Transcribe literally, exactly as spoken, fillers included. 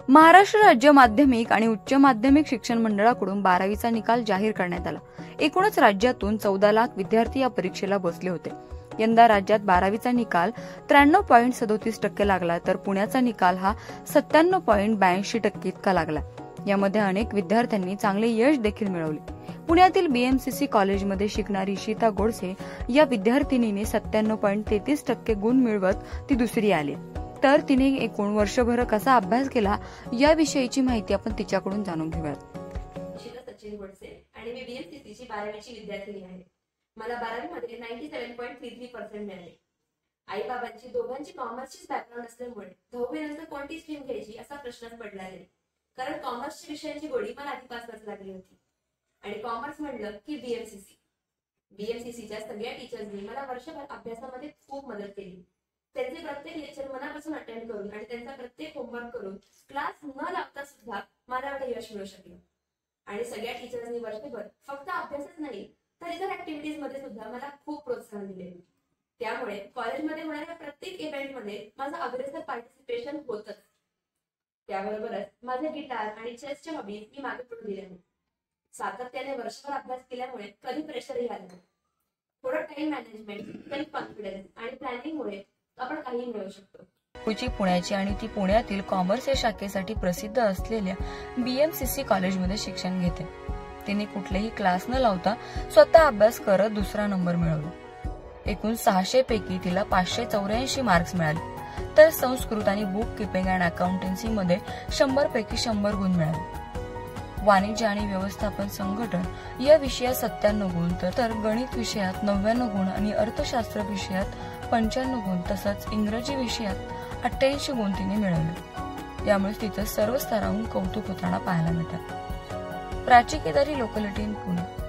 महाराष्ट्र राज्य माध्यमिक आणि उच्च माध्यमिक शिक्षण मंडळाकडून बारावीचा निकाल जाहीर करण्यात आला। एकूणच राज्यातून चौदा लाख विद्यार्थी या परीक्षेला बसले होते। यंदा राज्यात बारावीचा निकाल त्र्याण्णव पॉईंट सदोतीस टक्के लागला, तर पुण्याचा निकाल हा सत्त्याण्णव पॉईंट ब्याऐंशी टक्के इतका लागला। यामध्ये अनेक विद्यार्थ्यांनी चांगले यश देखील मिळवले। पुण्यातील बीएमसीसी कॉलेजमध्ये शिकणारी इशिता गोडसे या विद्यार्थिनीने सत्त्याण्णव पॉईंट तेहतीस टक्के गुण मिळवत ती दुसरी आली, तर तिने एकूण वर्षभर कसा अभ्यास केला याविषयीची माहिती आपण तिच्याकडून जाणून घेऊयात। इशिता सचिन गोडसे आणि मी बीएमसीसीची बारावीची विद्यार्थिनी आहे। मला बारावीमध्ये सत्त्याण्णव पॉईंट तेहतीस पर्सेंट मिळाले। आई बाबांची दोघांची कॉमर्सचीच बॅकग्राऊंड असल्यामुळे दहावी नंतर कोणती स्ट्रीम घ्यायची असा प्रश्नच पडला नाही, कारण कॉमर्सच्या विषयांची गोडी मला आधीपासूनच लागली होती। आणि कॉमर्स म्हणलं की बीएमसीसी बीएमसीसीच्या सगळ्या टीचर्सनी मला वर्षभर अभ्यासामध्ये खूप मदत केली। त्यांचे प्रत्येक लेक्चर मनापासून अटेंड करून आणि त्यांचा प्रत्येक होमवर्क करून क्लास न लागता सुद्धा मला एवढं यश मिळू शकलं। आणि सगळ्या टीचर्सनी वर्षभर फक्त अभ्यासच नाही तर इतर ऍक्टिव्हिटीज मध्ये सुद्धा मला खूप प्रोत्साहन दिले। त्यामुळे कॉलेजमध्ये होणाऱ्या प्रत्येक इव्हेंटमध्ये माझं अग्रेसर पार्टिसिपेशन होतच। त्याबरोबरच माझे गिटार आणि चेसच्या हॉबीज मी मागे पडू दिल्या नाही। सातत्याने वर्षभर अभ्यास केल्यामुळे कधी प्रेशरही आलं नाही। थोडं टाइम मॅनेजमेंट, सेल्फ कॉन्फिडन्स आणि प्लॅनिंगमुळे आपण काही मिळवू शकतो। पुढची पुण्याची आणि ती पुण्यातील कॉमर्स या शाखेसाठी प्रसिद्ध असलेल्या बीएमसीसी कॉलेजमध्ये शिक्षण घेते। तिने कुठलेही क्लास न लावता स्वतः अभ्यास करत दुसरा नंबर मिळवला। एकूण सहाशे पैकी तिला पाचशे चौऱ्याऐंशी मार्क्स मिळाले, तर संस्कृत आणि बुक किपिंग अँड अकाउंटन्सी मध्ये शंभर पैकी शंभर गुण मिळाले। वाणिज्य आणि व्यवस्थापन संघटन या विषयात सत्त्याण्णव गुण, तर गणित विषयात नव्याण्णव गुण आणि अर्थशास्त्र विषयात पंच्याण्णव गुण, तसंच इंग्रजी विषयात अठ्ठ्याऐंशी गुण तिने मिळवले। यामुळे तिचं सर्व स्तरावरून कौतुक होताना पाहायला मिळतात। Prachi Kedari, locality in Pune.